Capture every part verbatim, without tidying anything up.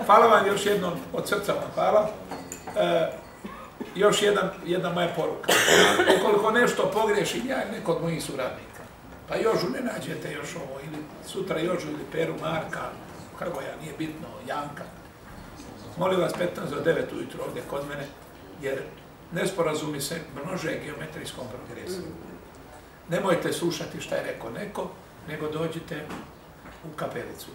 hvala vam još jednom, od srca vam hvala. E, još jedan, jedna moja poruka. Ukoliko nešto pogriješim ja ili neko od mojih suradnika, pa Jožu ne nađete još ovo, ili sutra Jožu ili Peru, Marka, Hrvoja, nije bitno, Janka. Molim vas petnaest do devet ujutro ovdje kod mene, jer nesporazumi se množe geometrijskom progresijom. Nemojte slušati šta je rekao neko, nego dođite u kapelicu.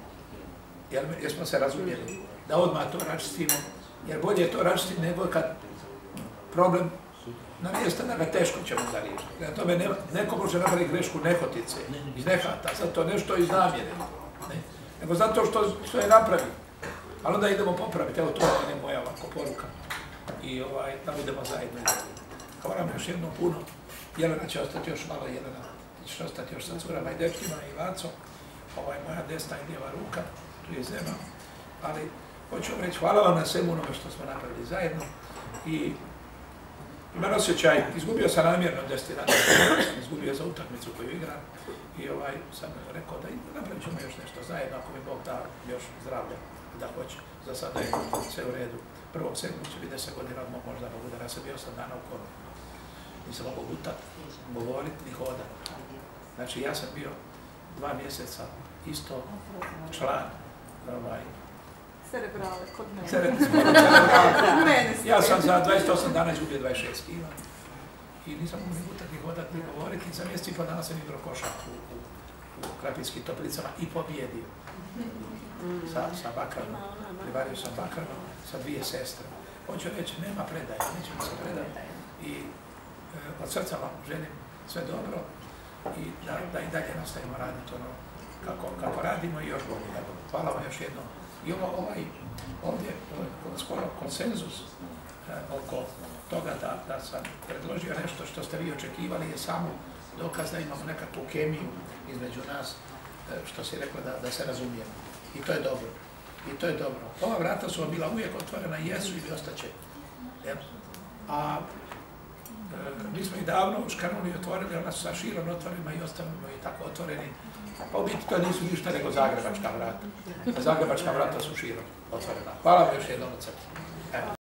Jer, jer smo se razumjeli da odmah to raščistimo, jer bolje je to raščistiti nego kad problem na mjesta da ga teško ćemo da riješiti. Na tome ne, neko može napraviti grešku nehotice, iz nehata, sad to nešto iz namjere, ne? Nego zato što, što je napravi. Ali onda idemo popraviti, evo to je moja ovako poruka. I ovaj, da budemo zajedno. Hvala vam još jednom puno. Jelena će ostati još malo, Jelena će ostati još sa curama i dečkima i Vacom. Ovo je moja desna i lijeva ruka, tu je Zema. Ali hoću vam reći, hvala vam na svemu onome što smo napravili zajedno. I imam osjećaj, izgubio sam namjerno deset dana, izgubio za utakmicu koju igram. I ovaj, sam rekao da napravit ćemo još nešto zajedno, ako mi Bog da još zdravlja, da hoće. Za sada je sve u redu. Prvog sedmog će biti deset godina odmah, možda mogu da nasem bio sam dana u koru. Nisam mogao gutati, govoriti ni hodati. Znači ja sam bio dva mjeseca isto član ovaj, cerebrale, kod mene. Cerebrale. Ja sam za dvadeset osam dana izgubio dvadeset šest kila. I nisam mogao ni gutati, ni hodati, ni govoriti. Za mjesec i pol dana sam igrao košarku u, u, u Krapinskim Toplicama i pobjedio. Sa, sa Bakranom, privario sam Bakranom, sa dvije sestre. Hoću reći, nema predaje, nećemo se predati. I e, od srca vam želim sve dobro i da, da i dalje nastavimo raditi ono kako, kako radimo i još bolje. Hvala vam još jednom. I ovo, ovaj, ovdje, ovaj, skoro konsenzus e, oko toga da, da sam predložio nešto što ste vi očekivali je samo dokaz da imamo nekakvu kemiju između nas, e, što si rekla da, da se razumijemo. I to je dobro. I to je dobro. Ova vrata su vam bila uvijek otvorena, jesu ili ostaće. A e, mi smo ih davno u Škanuli otvorili, ona su sa širom otvorima i ostavimo i tako otvoreni. Pa u biti to nisu ništa nego zagrebačka vrata. A zagrebačka vrata su širom otvorena. Hvala vam još jednom od srca.